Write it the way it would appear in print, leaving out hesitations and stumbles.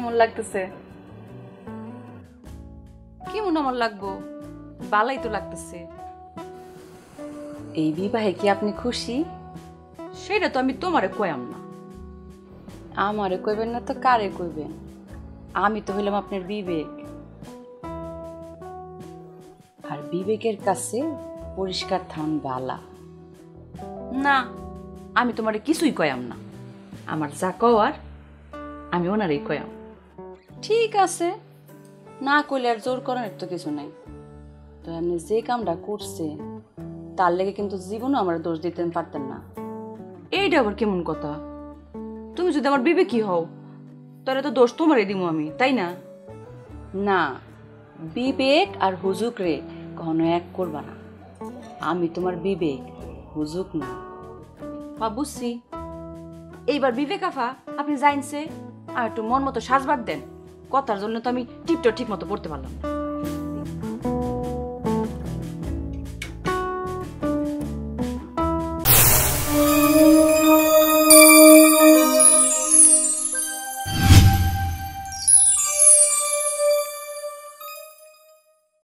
কেমন লাগতেছে? কেমন আমার লাগবো? ভালোই তো লাগতেছে। এই বিবাহে কি আপনি খুশি? সেটা তো আমি তোমারে কয়াম না। আমারে কইবেন না তো কারে কইবেন? আমি তো হইলাম আপনার বিবেক, আর বিবেকের কাছে পরিষ্কার থান বালা। না, আমি তোমারে কিছুই কয়াম না। আমার যা কওয়ার আমি ওনারই কয়াম। ঠিক আছে, না কইলে আর জোর করার তো কিছু নাই। তো আপনি যে কামটা করছেন তার লেগে কিন্তু জীবনও আমার দোষ দিতে পারতেন না। এইটা আবার কেমন কথা? তুমি যদি আমার বিবেকই হও তাহলে তো দোষ তোমারই দিমু আমি, তাই না? না, বিবেক আর হুজুক রে কখনো এক করবা না। আমি তোমার বিবেক, হুজুক না। বা বুঝছি। এইবার বিবেক আফা আপনি জানছে আর একটু মন মতো সাজবার দেন। কথার জন্য তো আমি টিপটা ঠিক মতো পড়তে পারলাম না।